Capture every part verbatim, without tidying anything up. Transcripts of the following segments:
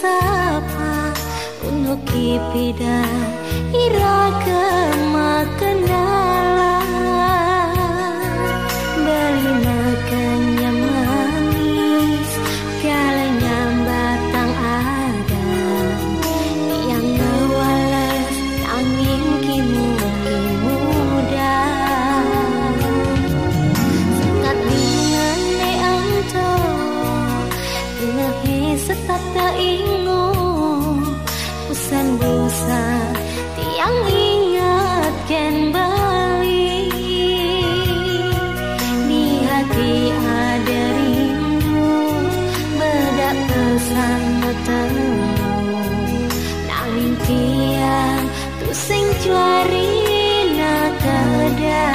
sapa untuk kipida iraga makenala bali makanya manis kalanya batang ada yang ngewalas angin kimu muda sekat dengan neanto ngehe setata ingo usan busa tiang ingat ken bali di hati ada rindu bedak pesan bertemu nanging tiang tu sing cuari nakada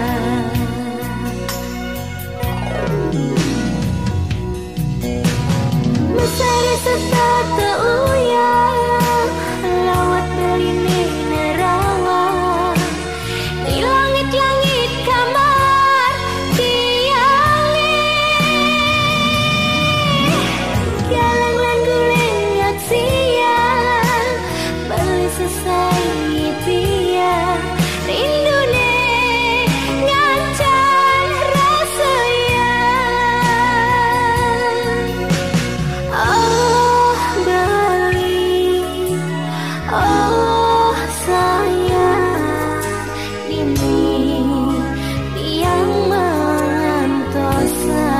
mesari setata uyang lawat beline nerawa di langit-langit kamar tiange galang langguling yak siang beli selesai pia rindune ngancan rasa oh Bali, oh sayang, ini yang mengantosa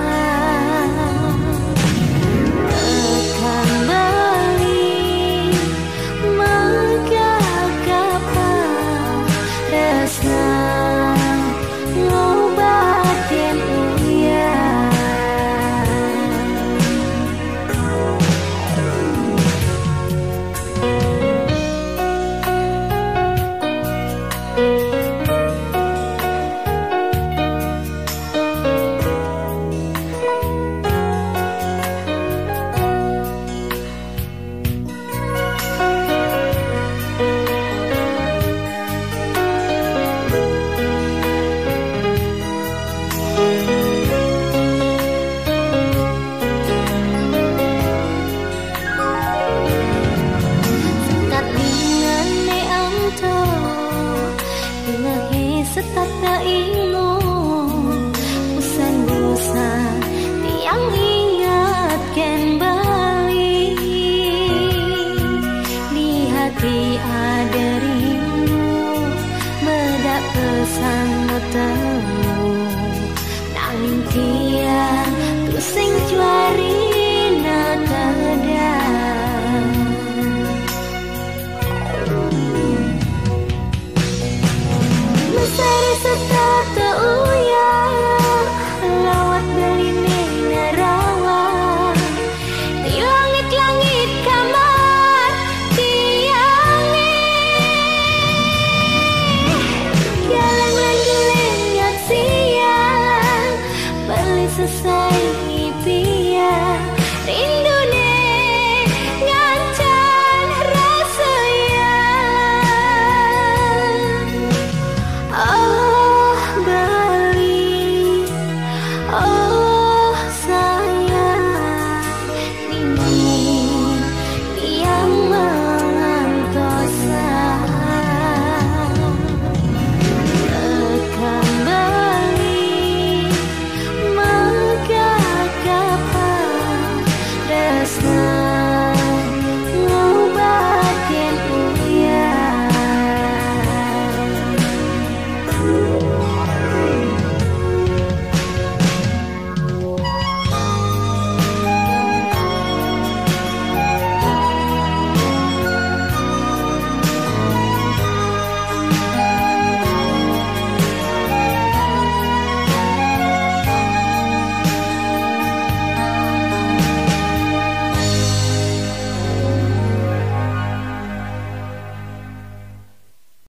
tekan Bali, maka kapan resna ngobatin uyang. Sekat dengan neanto ngehe setata ingo usan busa tiang ingat ken bali di hati ada rindu bedak pesan bertemu nanging tiang tu sing cuari